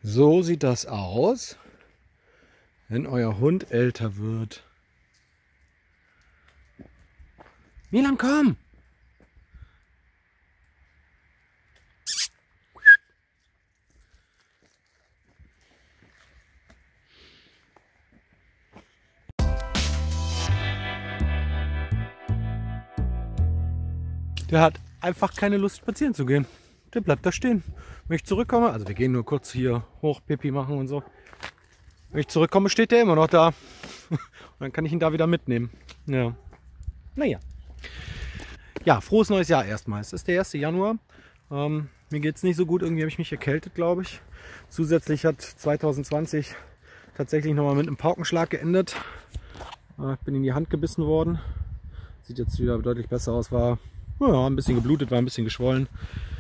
So sieht das aus, wenn euer Hund älter wird. Milan, komm! Der hat einfach keine Lust, spazieren zu gehen. Der bleibt da stehen. Wenn ich zurückkomme, also wir gehen nur kurz hier hoch, Pipi machen und so. Wenn ich zurückkomme, steht der immer noch da. Und dann kann ich ihn da wieder mitnehmen. Ja. Naja. Ja, frohes neues Jahr erstmal. Es ist der 1. Januar. Mir geht es nicht so gut. Irgendwie habe ich mich erkältet, glaube ich. Zusätzlich hat 2020 tatsächlich nochmal mit einem Paukenschlag geendet. Ich bin in die Hand gebissen worden. Sieht jetzt wieder deutlich besser aus. War ja, ein bisschen geblutet, war ein bisschen geschwollen.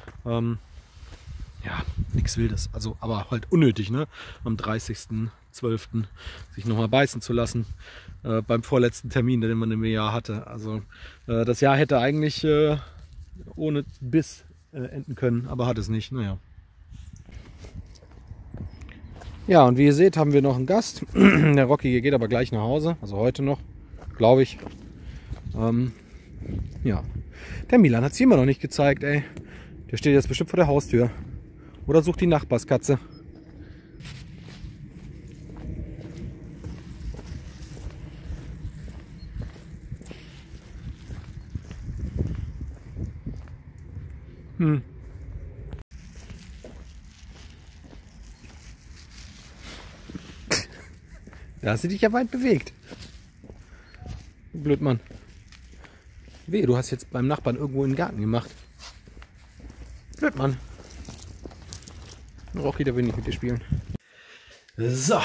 Ja, nichts Wildes. Also, aber halt unnötig, ne? Am 30.12. sich nochmal beißen zu lassen. Beim vorletzten Termin, den man im Jahr hatte. Also, das Jahr hätte eigentlich ohne Biss enden können, aber hat es nicht. Naja. Ja, und wie ihr seht, haben wir noch einen Gast. Der Rocky geht aber gleich nach Hause. Also heute noch, glaube ich. Ja. Der Milan hat es immer noch nicht gezeigt, ey. Der steht jetzt bestimmt vor der Haustür. Oder sucht die Nachbarskatze. Da hast du dich ja weit bewegt. Blöd, Mann. Wehe, du hast jetzt beim Nachbarn irgendwo in den Garten gemacht. Blöd, Mann. Rocky, der will nicht mit dir spielen. So.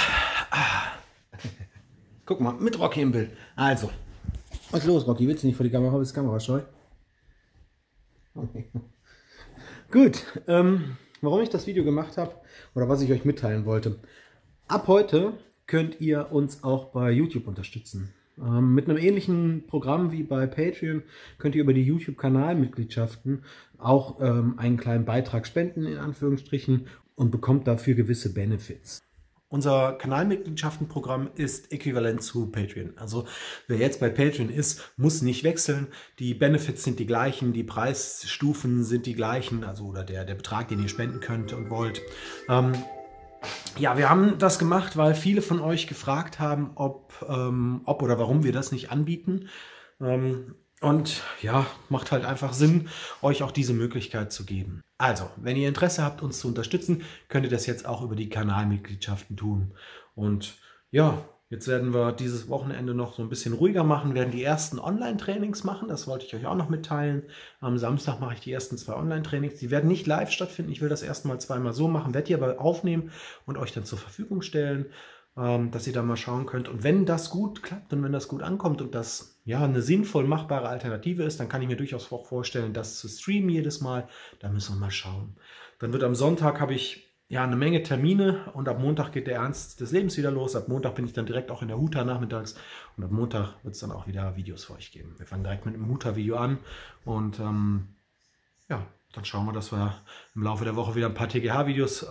Guck mal, mit Rocky im Bild. Also. Was ist los, Rocky? Willst du nicht vor die Kamera? Bist kamerascheu? Okay. Gut. Warum ich das Video gemacht habe oder was ich euch mitteilen wollte. Ab heute könnt ihr uns auch bei YouTube unterstützen. Mit einem ähnlichen Programm wie bei Patreon könnt ihr über die YouTube-Kanalmitgliedschaften auch einen kleinen Beitrag spenden, in Anführungsstrichen, und bekommt dafür gewisse Benefits. Unser Kanalmitgliedschaftenprogramm ist äquivalent zu Patreon. Also wer jetzt bei Patreon ist, muss nicht wechseln. Die Benefits sind die gleichen, die Preisstufen sind die gleichen, also oder der Betrag, den ihr spenden könnt und wollt. Ja, wir haben das gemacht, weil viele von euch gefragt haben, ob oder warum wir das nicht anbieten. Und ja, macht halt einfach Sinn, euch auch diese Möglichkeit zu geben. Also, wenn ihr Interesse habt, uns zu unterstützen, könnt ihr das jetzt auch über die Kanalmitgliedschaften tun. Und ja, jetzt werden wir dieses Wochenende noch so ein bisschen ruhiger machen, werden die ersten Online-Trainings machen. Das wollte ich euch auch noch mitteilen. Am Samstag mache ich die ersten 2 Online-Trainings. Die werden nicht live stattfinden. Ich will das erstmal zweimal so machen, werde die aber aufnehmen und euch dann zur Verfügung stellen, dass ihr da mal schauen könnt. Und wenn das gut klappt und wenn das gut ankommt und das ja eine sinnvoll machbare Alternative ist, dann kann ich mir durchaus auch vorstellen, das zu streamen jedes Mal. Da müssen wir mal schauen. Dann wird am Sonntag, habe ich ja eine Menge Termine und ab Montag geht der Ernst des Lebens wieder los. Ab Montag bin ich dann direkt auch in der Huta nachmittags und ab Montag wird es dann auch wieder Videos für euch geben. Wir fangen direkt mit einem Huta-Video an und ja, dann schauen wir, dass wir im Laufe der Woche wieder ein paar TGH-Videos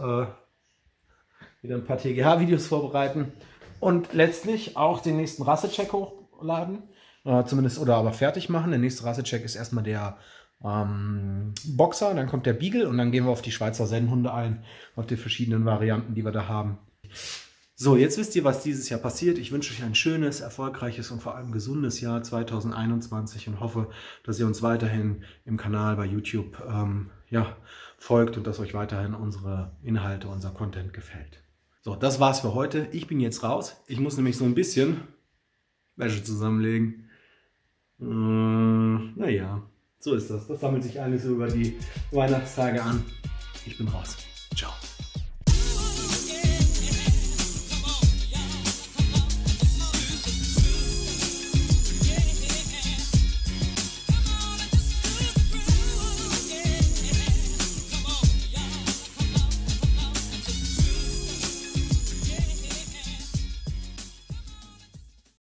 vorbereiten und letztlich auch den nächsten Rassecheck hochladen, zumindest oder aber fertig machen. Der nächste Rassecheck ist erstmal der Boxer, dann kommt der Beagle und dann gehen wir auf die Schweizer Sennhunde ein, auf die verschiedenen Varianten, die wir da haben. So, jetzt wisst ihr, was dieses Jahr passiert. Ich wünsche euch ein schönes, erfolgreiches und vor allem gesundes Jahr 2021 und hoffe, dass ihr uns weiterhin im Kanal bei YouTube ja, folgt und dass euch weiterhin unsere Inhalte, unser Content gefällt. So, das war's für heute. Ich bin jetzt raus. Ich muss nämlich so ein bisschen Wäsche zusammenlegen. Naja, so ist das. Das sammelt sich alles über die Weihnachtstage an. Ich bin raus. Ciao.